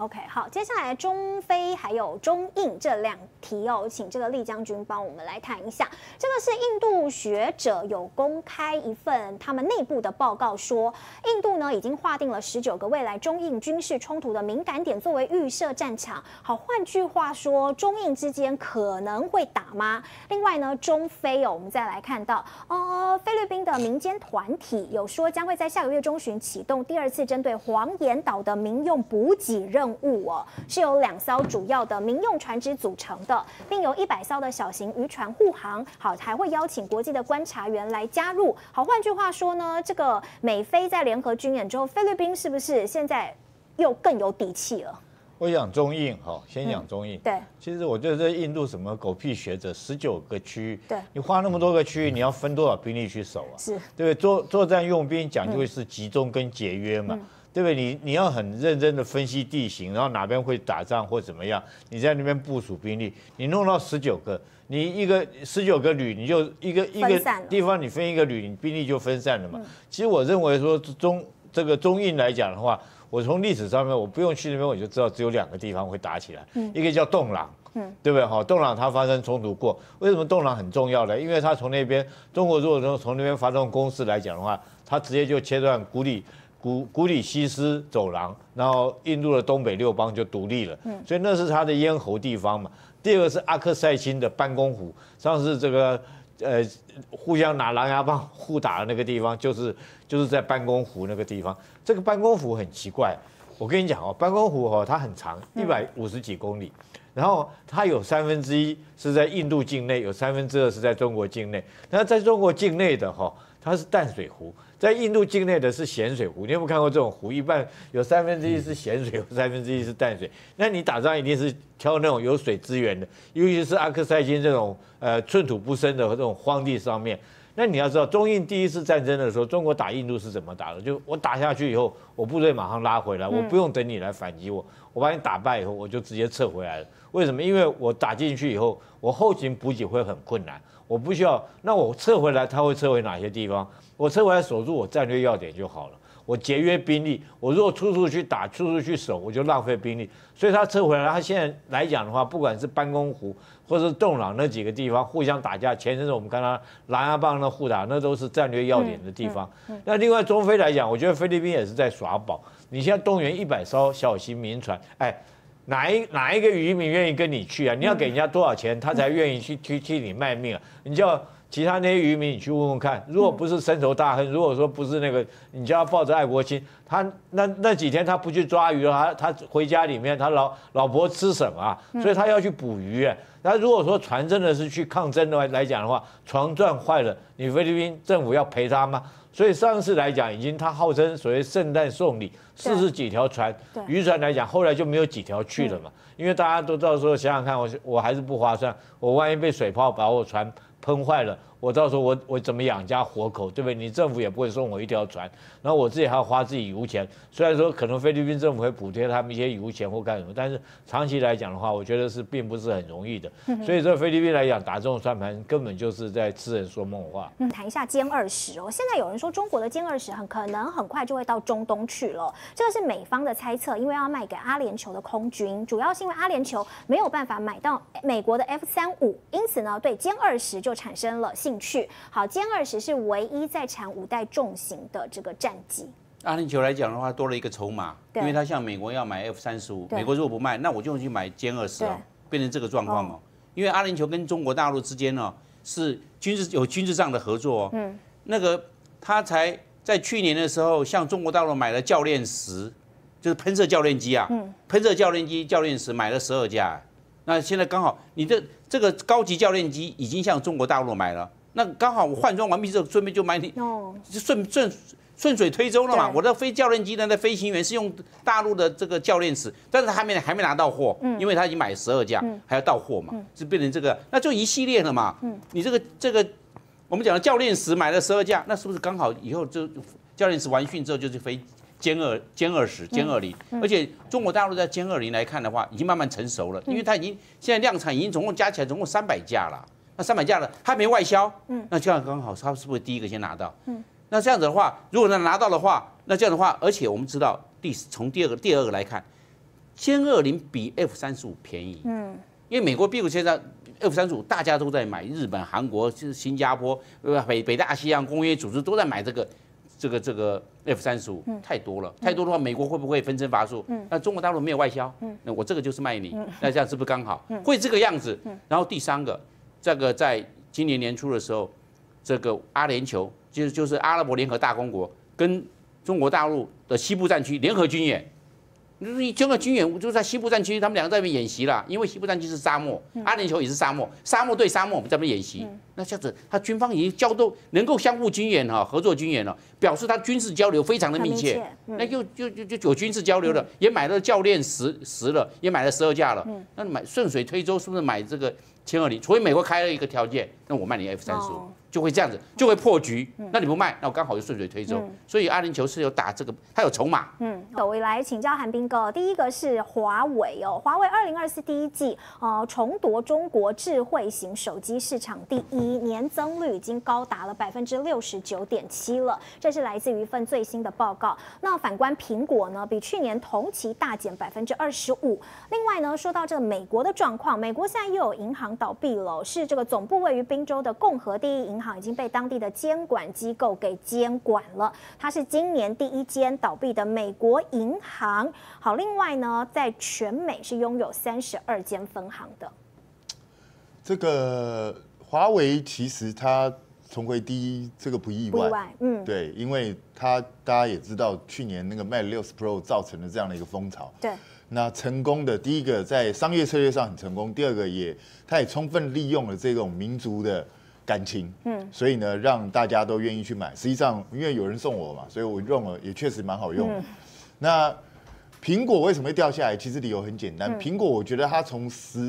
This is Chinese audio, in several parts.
OK， 好，接下来中非还有中印这两题哦，请这个厉将军帮我们来谈一下。这个是印度学者有公开一份他们内部的报告说，印度呢已经划定了19个未来中印军事冲突的敏感点作为预设战场。好，换句话说，中印之间可能会打吗？另外呢，中非哦，我们再来看到菲律宾的民间团体有说将会在下个月中旬启动第2次针对黄岩岛的民用补给任务哦，是由2艘主要的民用船只组成的，并由100艘的小型渔船护航。好，还会邀请国际的观察员来加入。好，换句话说呢，这个美菲在联合军演之后，菲律宾是不是现在又更有底气了？ 我讲中印哈，先讲中印。 对， 其实我觉得这印度什么狗屁学者，19个区域， 对， 你花那么多个区域，你要分多少兵力去守啊？ 是， 对不对？作战用兵讲究是集中跟节约嘛。对不对？你要很认真的分析地形，然后哪边会打仗或怎么样，你在那边部署兵力，你弄到19个，你一个19个旅，你就一个地方你分一个旅，你兵力就分散了嘛。其实我认为说中印来讲的话，我从历史上面我不用去那边我就知道只有2个地方会打起来，一个叫洞朗。对不对？好，洞朗它发生冲突过，为什么洞朗很重要呢？因为它从那边，中国如果说从那边发动攻势来讲的话，它直接就切断古里西斯走廊，然后印度的东北6邦就独立了，所以那是它的咽喉地方嘛。第二个是阿克塞钦的班公湖，上次这个互相拿狼牙棒互打的那个地方，就是在班公湖那个地方。这个班公湖很奇怪，我跟你讲哦，班公湖哦它很长，150几公里。然后它有1/3是在印度境内，有2/3是在中国境内。那在中国境内的哈，它是淡水湖；在印度境内的是咸水湖。你有没有看过这种湖？一般有1/3是咸水，有1/3是淡水。那你打仗一定是挑那种有水资源的，尤其是阿克塞钦这种寸土不生的这种荒地上面。那你要知道，中印第1次战争的时候，中国打印度是怎么打的？就我打下去以后，我部队马上拉回来，我不用等你来反击我，我把你打败以后，我就直接撤回来了。为什么？因为我打进去以后，我后勤补给会很困难，我不需要。那我撤回来，他会撤回哪些地方？我撤回来守住我战略要点就好了。我节约兵力，我如果处处去打，处处去守，我就浪费兵力。所以他撤回来，他现在来讲的话，不管是班公湖或是洞朗那几个地方互相打架，前阵子我们看到狼牙棒那互打，那都是战略要点的地方。那另外中非来讲，我觉得菲律宾也是在耍宝。你现在动员100艘小型民船，哎，哪一个渔民愿意跟你去啊？你要给人家多少钱，他才愿意去替你卖命啊？你叫其他那些渔民，你去问问看，如果不是深仇大恨，如果说不是那个，你叫他抱着爱国心，他那几天他不去抓鱼了，他回家里面，他老婆吃什么啊？所以他要去捕鱼。那如果说船真的是去抗争的来讲的话，船撞坏了，你菲律宾政府要赔他吗？所以上次来讲，他号称所谓圣诞送礼40几条船，渔船来讲，后来就没有几条去了嘛，因为大家都到时候想想看，我还是不划算，我万一被水炮把我船喷坏了，我到时候我怎么养家活口，对不对？你政府也不会送我1条船，然后我自己还要花自己油钱。虽然说可能菲律宾政府会补贴他们一些油钱或干什么，但是长期来讲的话，我觉得并不是很容易的。所以这菲律宾来讲打这种算盘，根本就是在痴人说梦话。 谈一下歼20哦，现在有人说中国的歼20很可能很快就会到中东去了，这个是美方的猜测，因为要卖给阿联酋的空军，主要是因为阿联酋没有办法买到美国的 F-35，因此呢，对歼20就产生了兴趣。好，歼20是唯一在产5代重型的这个战机。 阿联酋来讲的话，多了一个筹码，因为他向美国要买 F-35，美国如果不卖，那我就去买歼20哦，变成这个状况哦。因为阿联酋跟中国大陆之间哦是有军事上的合作哦，那个他才在去年的时候向中国大陆买了教练10，就是喷射教练机啊，喷射教练机教练10买了12架，那现在刚好你这个高级教练机已经向中国大陆买了。那刚好我换装完毕之后，顺便就买你，就顺水推舟了嘛。我的非教练机的飞行员是用大陆的这个教练10，但是他还没拿到货，因为他已经买12架，还要到货嘛，就变成这个，那就一系列了嘛。你这个我们讲的教练10买了12架，那是不是刚好以后就教练10完训之后就是飞歼20、歼20，而且中国大陆在歼20来看的话，已经慢慢成熟了，因为它现在量产已经总共加起来总共300架了。那300架了，还没外销，那这样刚好，他是不是第一个先拿到？那这样子的话，如果能拿到的话，那这样的话，而且我们知道从第二个来看， 歼20比 F-35便宜，因为美国并不现在 F-35大家都在买，日本、韩国、新加坡、北大西洋公约组织都在买这个 F-35，太多了，太多的话，美国会不会分身乏术？那中国大陆没有外销，那我这个就是卖你，那这样是不是刚好？会这个样子。然后第三个，这个在今年年初的时候，这个阿联酋就是阿拉伯联合大公国跟中国大陆的西部战区联合军演。你整个军演就在西部战区，他们两个在那边演习啦。因为西部战区是沙漠，阿联酋也是沙漠，沙漠对沙漠，我们在那边演习。那这样子，他军方已经能够相互军演哈，合作军演了，表示他军事交流非常的密切。那就有军事交流了，也买了教练10了，也买了12架了。那买顺水推舟，是不是买这个歼20？除非美国开了一个条件，那我卖你 F-35。就会这样子，就会破局。那你不卖，那我刚好就顺水推舟。所以阿联酋是有打这个，它有筹码。 我来请教韩彬哥，第一个是华为哦，华为2024第一季重夺中国智慧型手机市场第1，年增率已经高达了69.7%了，这是来自于一份最新的报告。那反观苹果呢，比去年同期大减25%。另外呢，说到这个美国的状况，美国现在又有银行倒闭了，是这个总部位于宾州的共和第一银行已经被当地的监管机构给监管了，它是今年第1间倒闭的美国银行。好，另外呢，在全美是拥有32间分行的。 这个华为其实它重回第一，这个不意外。对，因为大家也知道，去年那个 Mate 60 Pro 造成了这样的一个风潮。 对。 那成功的第一个在商业策略上很成功，第二个它也充分利用了这种民族的感情，所以呢，让大家都愿意去买。实际上，因为有人送我嘛，所以我用了，也确实蛮好用的。那苹果为什么会掉下来？其实理由很简单，苹果我觉得它从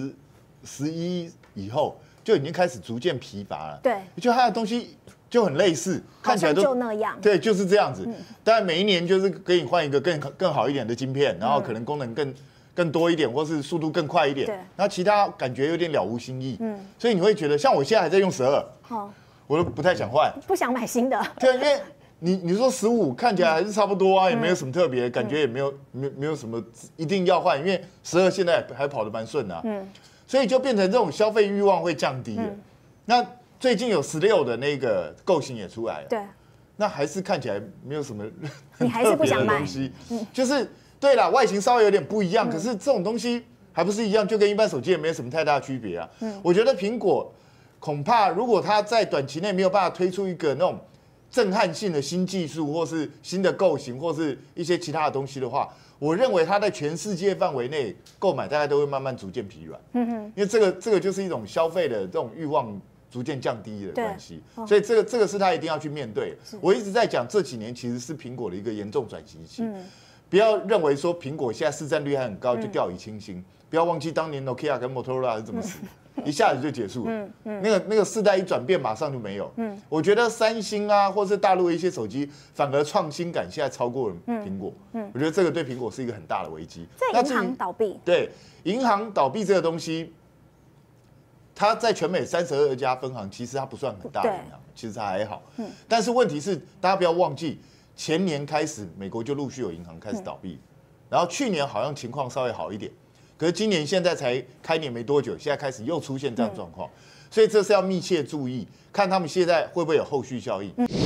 11以后就已经开始逐渐疲乏了。 对， 就它的东西就很类似，看起来都就那样。 对，就是这样子。当然每一年就是给你换一个更好一点的晶片，然后可能功能更多一点，或是速度更快一点。对，然后其他感觉有点了无新意。所以你会觉得，像我现在还在用12，我都不太想换， 不想买新的。 对，因为你说15看起来还是差不多啊，也没有什么特别，感觉也没有什么一定要换，因为12现在还跑得蛮顺的。所以就变成这种消费欲望会降低了。那最近有16的那个构型也出来了， 对， 那还是看起来没有什么你还是不想买东西，就是对啦，外形稍微有点不一样，可是这种东西还不是一样，就跟一般手机也没有什么太大区别啊。我觉得苹果恐怕如果它在短期内没有办法推出一个那种震撼性的新技术，或是新的构型，或是一些其他的东西的话，我认为它在全世界范围内购买大概都会慢慢逐渐疲软。因为这个就是一种消费的这种欲望逐渐降低的关系，所以这个是他一定要去面对的。我一直在讲，这几年其实是苹果的一个严重转型期。不要认为说苹果现在市占率还很高就掉以轻心，不要忘记当年 Nokia 跟 Motorola 是怎么死的，一下子就结束了。那个世代一转变，马上就没有。我觉得三星啊，或是大陆的一些手机，反而创新感现在超过了苹果。我觉得这个对苹果是一个很大的危机。 在银行倒闭， 对银行倒闭这个东西。它在全美32家分行，其实它不算很大的银行，其实它还好。但是问题是，大家不要忘记，前年开始美国就陆续有银行开始倒闭，然后去年好像情况稍微好一点，可是今年现在才开年没多久，现在开始又出现这样的状况，所以这是要密切注意，看他们现在会不会有后续效应。